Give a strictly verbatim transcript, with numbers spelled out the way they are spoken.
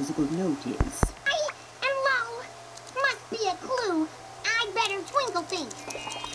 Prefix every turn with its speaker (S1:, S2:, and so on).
S1: musical note is.
S2: I and low. Must be a clue. I'd better twinkle think.